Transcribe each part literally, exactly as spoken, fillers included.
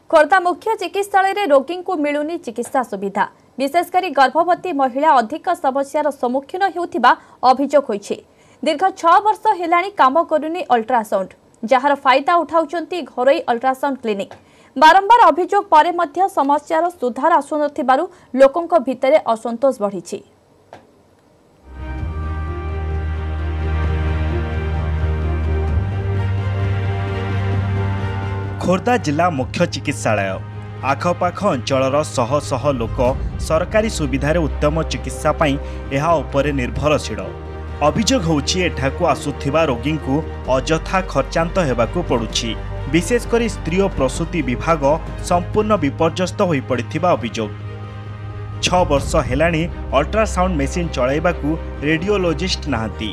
खोर्धा मुख्य चिकित्सालय रोगी को मिलुनी चिकित्सा सुविधा विशेषकर गर्भवती महिला अधिक समस्यार सम्मुखीन होउथिबा अभियोग होइछि। दीर्घ छह वर्ष हेलाणी काम करुनी अल्ट्रासाउंड जार फायदा उठाउचंती घरोई अल्ट्रासाउंड क्लिनिक। बारंबार अभियोग परे मध्य समस्यार सुधार आसुनथिबारु लोकंक भितरे असंतोष बढ़िछि। खोर्धा जिला मुख्य चिकित्सालय आखपाख अंचलर शह शह लोक सरकारी सुविधार उत्तम चिकित्सा पाई एहा उपरे निर्भरशील। अभियोग होउछि एठाकु आसुथिबा रोगी को अजथा खर्चांत हेबाकु पड़ुछि। विशेषकर स्त्री और प्रसूति विभाग संपूर्ण विपर्यस्त होई पड़िथिबा अभियोग। छह वर्ष हेलाणी अल्ट्रासाउंड मेसिन चलाइबाकू रेडियोलॉजिस्ट नाहांती।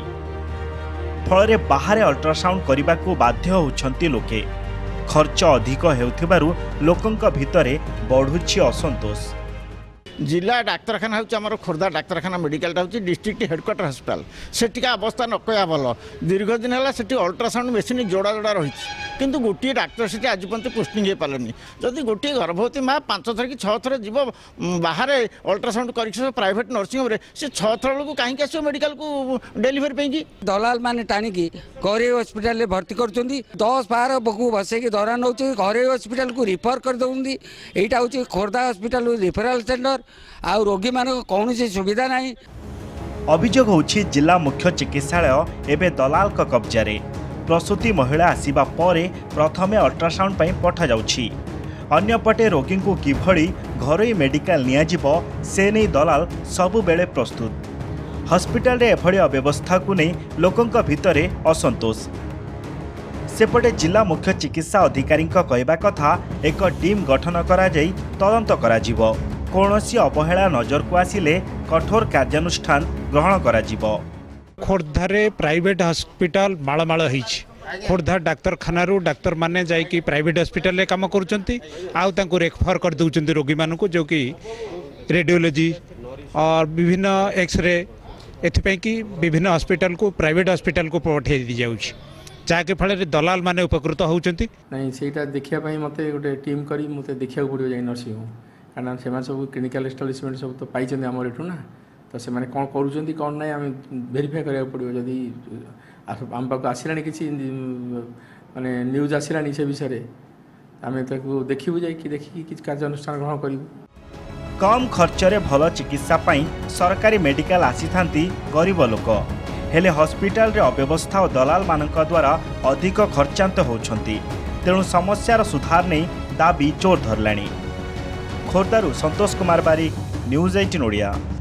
फल बाहर अल्ट्रासाउंड करने बाध्य होउछंती लोके। खर्च अधिक हेउथिबारु लोकंक भितरे बढ़ुछि असंतोष। जिला डाक्तरखाना हूँ आम खोर्धा डाक्तरखाना मेडिकल हूँ डिस्ट्रिक्ट हेडक्वार्टर हस्पिटाल सेठिका अवस्था न कह भल। दीर्घ दिन है सेठी अल्ट्रासाउंड मेसीन जोड़ा जोड़ा रही किंतु गोटे डाक्तर से आज पर्यंत पोस्टिंग हो पारे। जदि गोटे गर्भवती माँ पांच थर कि छह थर जीव बाहर अल्ट्रासाउंड कर प्राइवेट नर्सिंग होम से छह थर लोग कहीं आस मेडिकल को डेलीवरी पे दलाल मैंने टाणिकी घरे हस्पिटाल भर्ती कर दस बार बकू बसैक दरा नौ घरे हस्पिटाल को रिफर कर दौरान। यहाँ हूँ खोर्धा हस्पिटाल रिफराल सेंटर आ रोगी मान कौन सुविधा नहीं। अभियोग होछि जिला मुख्य चिकित्सालय एवं दलाल का कब्जारे। प्रसूति महिला आसिबा परे प्रथमे अल्ट्रासाउंड पई पठा जाउछि। अन्यपटे रोगी को किभली घरोई मेडिकल नियाजिबो से नहीं दलाल सबु बेले प्रस्तुत। हस्पिटाल रे एभली अव्यवस्था को नहीं लोकंक भितरे असंतोष। सेपटे जिला मुख्य चिकित्सा अधिकारी कहवा कथा एक टीम गठन करा जाई तदंत करा जिवो। कौनसी अवहेला नजर को आसिले कठोर कार्यानुष्ठान ग्रहण करा जिवो। खोर्धारे प्राइवेट हॉस्पिटल मालमाल होइछि। खोर्धा डाक्तरखाना डाक्तर माने जाइकी प्राइवेट हॉस्पिटल रे काम करूचंती आउ तांको रेफर कर दउचंती रोगी मानू को जो कि रेडियोलॉजी और विभिन्न एक्सरे एथिपई कि विभिन्न हॉस्पिटल को प्राइवेट हॉस्पिटल को पठे दी जाउछि जाके फल दलाल माने उपकृत होउचंती। नहीं सेटा देखिया पई मते गोटे टीम करी मते देखिया पड़ियो जाई नर्सिंग होम कारण से सब क्लिनिकल एस्टाब्लिशमेंट सब तो पाई आम एठू ना तो से कौन करूँ कौन ना आम भेरीफाई करा पड़ो। जदि आम पाक आसला कि माने न्यूज आसला से विषय आम देखू जा देखिए कार्यानुष्ठान ग्रहण करूँ। कम खर्चरे भल चिकित्सा पाई सरकारी मेडिकल आसी थांती गरीब लोक हेले हॉस्पिटल रे अव्यवस्था और दलाल मानक द्वारा अधिक खर्चांत होउछंती। तेणु समस्यार सुधार नहीं दाबी जोर धरलाणी। खोर्धारू संतोष कुमार बारिक, न्यूज़ अठारह ओडिया।